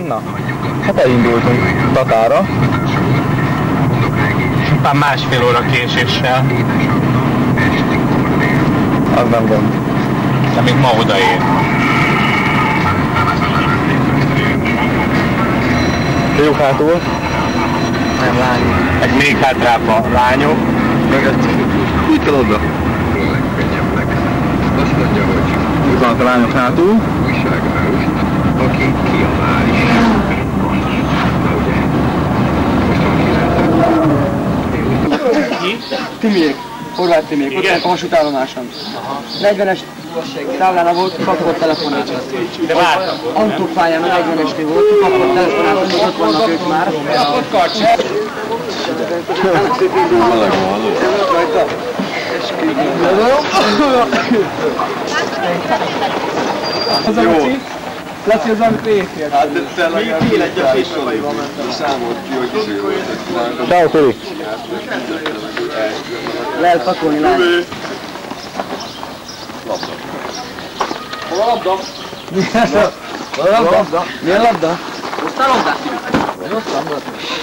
Na, hát elindultunk Tatára. Már másfél óra késéssel. Az nem gond. De még ma odaér. Fiúk hátul. Nem, lányok. Meg még hátrább a lányok. Úgy kell oda. Azt mondja, hogy Húzzanak a lányok hátul. újságárus, aki kiabál is. Na ugye, most van 9. Timiék, Horváth Timiék, ott a vasútállomáson. 40-es táblánál volt, kapott telefonát. De vártak. Autópályán a 40-esnél volt, kapott telefonát, hogy ott vannak ők már. Kapott karcs. Az a Laci? Laci az, amit végigért. Hát de te legalább egy a fisolaival mentem. Számolt ki, hogy izé volt. Ciao, Turi. Lehet pakolni, lány. Hol a labda? Labda? Milyen labda? Hoztál labdát? Rossz labda.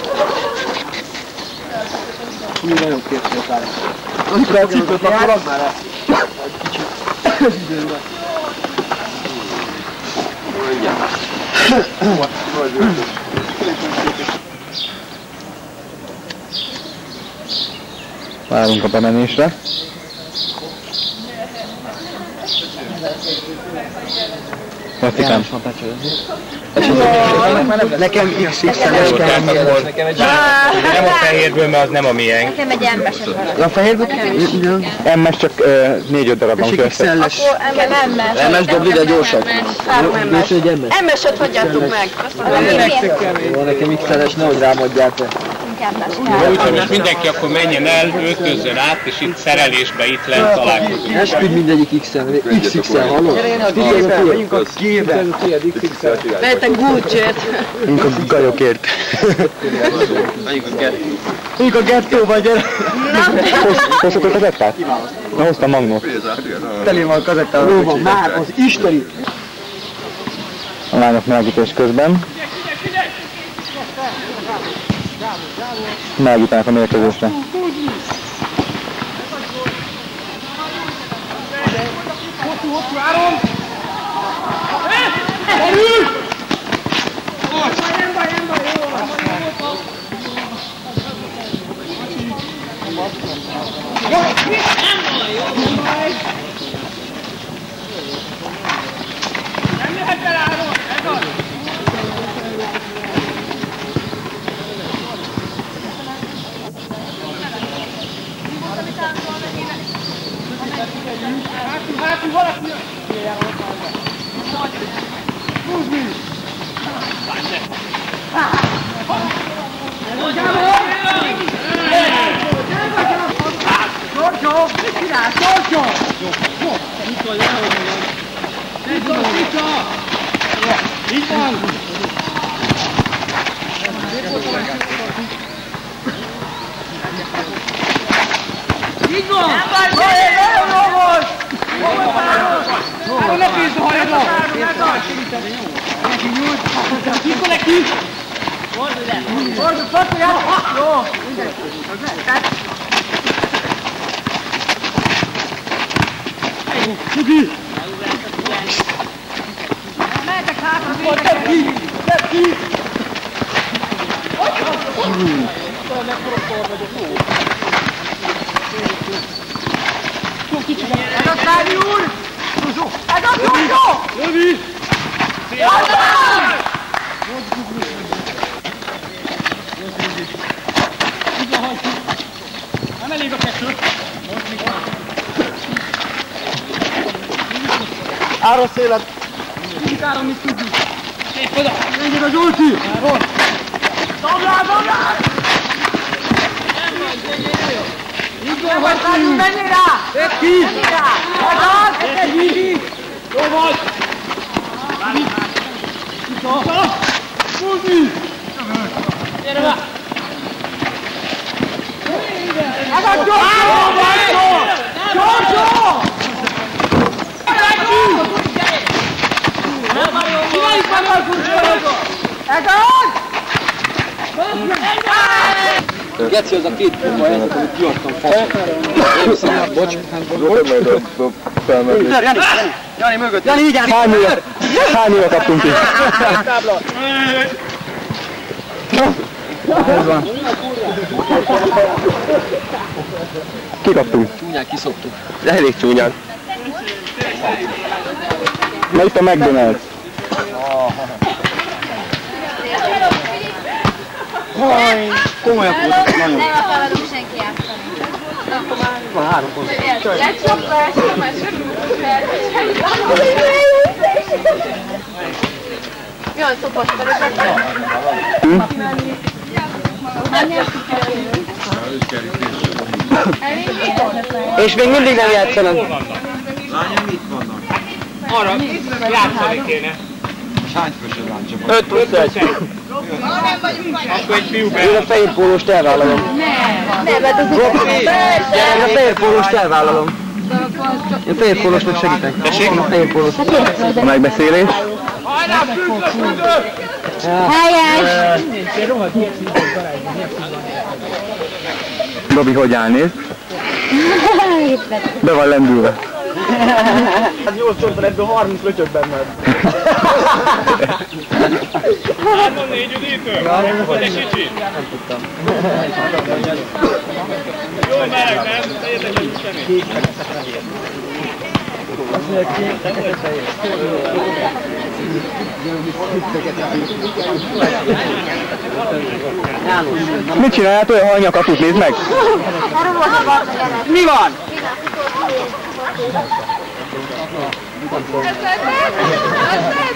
Mi nagyon képzett áll. Amikor a cipőt akkor már el. Kicsit. Várunk a bemenésre. Veszikám. Nekem XXL-es kell. Nem a fehérből, mert az nem a miénk. Nekem egy embeset van. A fehérből? MS csak 4-5 darab van közte. XXL-es. Nekem emmes. MS dobd ide gyorsan. Emmes. Egy MS. Emmeset hagyjátok meg. Jó, nekem XXL-es, nehogy rám adjátok. Úgyhogy most mindenki akkor menjen el, öltözzön át, és itt szerelésbe, itt lent találkozunk. Esküdj mindegyik XXL, hallod? Megyünk a gépbe. Vegytek Gucci-t. Mink a gajokért. Megyünk a gettóba, gyere. Hozhatok a kazettát? Na, hoztam Magnót. Teli van a kazettával. Jó van, már az isteni. A lányok melegítés közben. Melegítenek a mérkőzésre. Ára szélet! Mindig ára, mit tudjuk! Szép oda! Menjél az ulti! Doblál, doblál! Nem vagy, menjél! Így van, hogy tudjuk! Menjél rá! Tedd ki! Menjél rá! Tedd ki! Jó vagy! Vissza! Ulti! Gyere rá! Ez a gyorsan! Gyorsan! Csináljuk már a kulcsot! Geci, az a két kurva helyzet, amit kiadtam faszom. Én szám, bocs. Jani mögött. Jani, igen. Hány éve kaptunk ki? Ez van. Kikaptunk. Csúnyán kiszoktuk. Elég csúnyán. Na itt a McDonald's. Komolyak voltak, nagyon. Nem akarunk senki játszani. Van 3 pont. Jaj, szopos vagyok. És még mindig nem játszanak. Lányom, mit vannak? Arra játszani kéne. Hány fősöd lánycsapat? 5 plusz 1. Akkor egy fiú Én a fehér pólóst elvállalom. Nem, hát az Én a fehér pólóst elvállalom. Én a fehér pólósnak segítek. Én a fehér pólóst. A megbeszélés. helyes. Robi, hogy állnéz? Be van lendülve. Hát 8 csonton, ebből 30 lötyök benned. 3-4 üdítő? És kicsit? Nem tudtam. Jó meleg, nem? Tegyetek egy isteni. Mit csináljátok, olyan halnya kaput, nézd meg! Mi van? Ez